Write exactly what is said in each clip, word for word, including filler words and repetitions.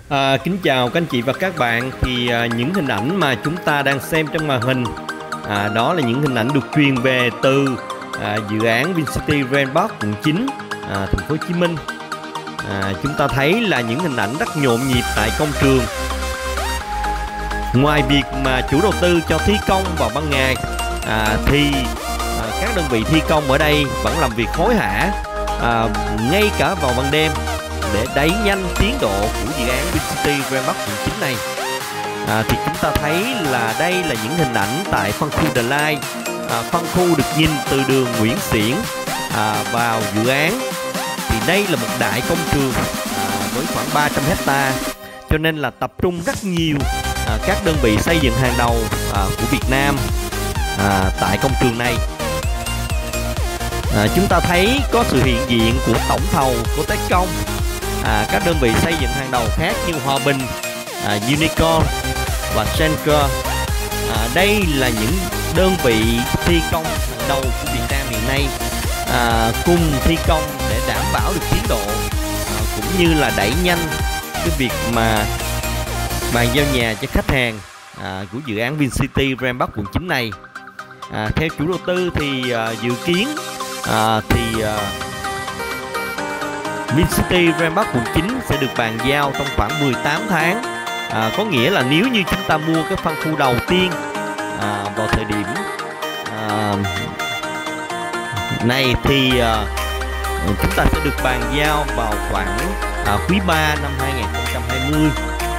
À, kính chào các anh chị và các bạn. Thì à, những hình ảnh mà chúng ta đang xem trong màn hình, à, đó là những hình ảnh được truyền về từ à, dự án VinCity Rainpark quận chín, à, thành phố Hồ Chí Minh. À, chúng ta thấy là những hình ảnh rất nhộn nhịp tại công trường. Ngoài việc mà chủ đầu tư cho thi công vào ban ngày, à, thì à, các đơn vị thi công ở đây vẫn làm việc hối hả, à, ngay cả vào ban đêm, để đẩy nhanh tiến độ của dự án VinCity Rainpark quận chín này. À, thì chúng ta thấy là đây là những hình ảnh tại phân khu The Line. À, phân khu được nhìn từ đường Nguyễn Xiển à, vào dự án. Thì đây là một đại công trường à, với khoảng ba trăm hecta, cho nên là tập trung rất nhiều à, các đơn vị xây dựng hàng đầu à, của Việt Nam à, tại công trường này. À, chúng ta thấy có sự hiện diện của tổng thầu của Techcom, à, các đơn vị xây dựng hàng đầu khác như Hòa Bình, à, Unicorn và Schenker. À, đây là những đơn vị thi công hàng đầu của Việt Nam hiện nay, à, cùng thi công để đảm bảo được tiến độ, à, cũng như là đẩy nhanh cái việc mà bàn giao nhà cho khách hàng à, của dự án VinCity Rainpark quận chín này. À, theo chủ đầu tư thì à, dự kiến à, thì à, VinCity Rainpark quận chín sẽ được bàn giao trong khoảng mười tám tháng. À, có nghĩa là nếu như chúng ta mua cái phân khu đầu tiên à, vào thời điểm à, này thì à, chúng ta sẽ được bàn giao vào khoảng à, quý ba năm hai nghìn không trăm hai mươi.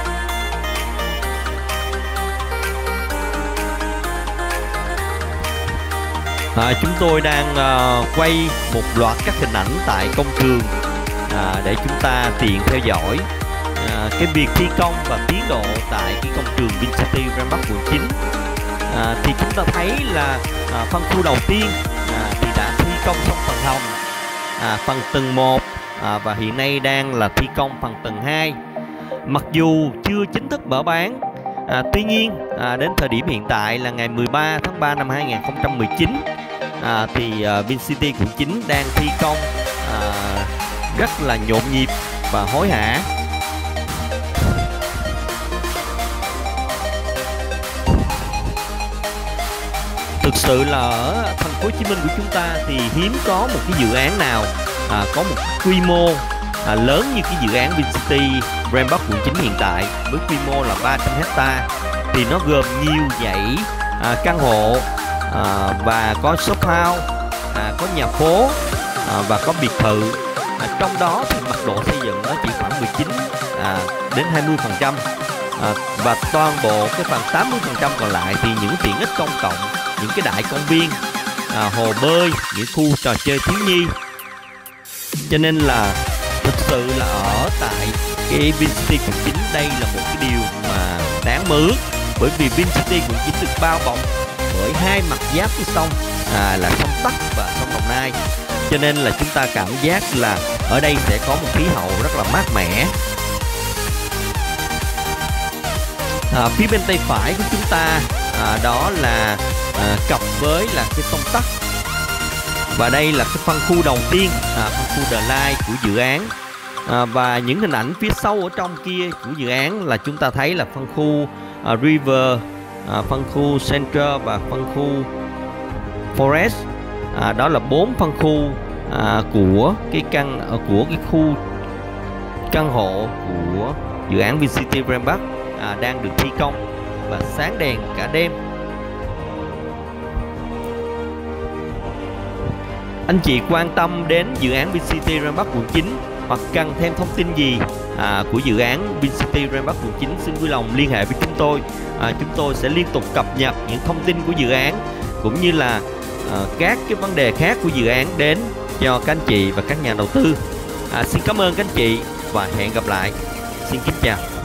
À, chúng tôi đang à, quay một loạt các hình ảnh tại công trường à, để chúng ta tiện theo dõi à, cái việc thi công và tiến độ tại cái công trường VinCity Rainpark quận chín. À, thì chúng ta thấy là à, phân khu đầu tiên à, thì đã thi công xong phần hầm, à, phần tầng một, à, và hiện nay đang là thi công phần tầng hai. Mặc dù chưa chính thức mở bán, à, tuy nhiên à, đến thời điểm hiện tại là ngày mười ba tháng ba năm hai nghìn không trăm mười chín, à, thì à, VinCity quận chín đang thi công à, rất là nhộn nhịp và hối hả. Thực sự là ở thành phố Hồ Chí Minh của chúng ta thì hiếm có một cái dự án nào à, có một quy mô à, lớn như cái dự án VinCity Rainpark quận chín hiện tại, với quy mô là ba trăm hecta. Thì nó gồm nhiều dãy à, căn hộ à, và có shop house, à, có nhà phố à, và có biệt thự. À, trong đó thì mật độ xây dựng nó chỉ khoảng mười chín à, đến hai mươi phần trăm, à, và toàn bộ cái phần tám mươi phần trăm còn lại thì những tiện ích công cộng, những cái đại công viên, à, hồ bơi, những khu trò chơi thiếu nhi. Cho nên là thực sự là ở tại cái VinCity quận chín đây là một cái điều mà đáng mơ ước, bởi vì VinCity quận chín được bao bọc bởi hai mặt giáp với sông, à, là sông Tắc và sông Đồng Nai. Cho nên là chúng ta cảm giác là ở đây sẽ có một khí hậu rất là mát mẻ. À, phía bên tay phải của chúng ta à, đó là à, cặp với là cái sông Tắc, và đây là cái phân khu đầu tiên, à, phân khu The Line của dự án. À, và những hình ảnh phía sâu ở trong kia của dự án là chúng ta thấy là phân khu à, River, à, phân khu Center và phân khu Forest. À, đó là bốn phân khu à, của cái căn của cái khu căn hộ của dự án VinCity Rainpark à, đang được thi công và sáng đèn cả đêm. Anh chị quan tâm đến dự án VinCity Rainpark quận chín hoặc cần thêm thông tin gì à, của dự án VinCity Rainpark quận chín, xin vui lòng liên hệ với chúng tôi. À, chúng tôi sẽ liên tục cập nhật những thông tin của dự án cũng như là à, các cái vấn đề khác của dự án đến cho các anh chị và các nhà đầu tư. À, xin cảm ơn các anh chị và hẹn gặp lại. Xin kính chào.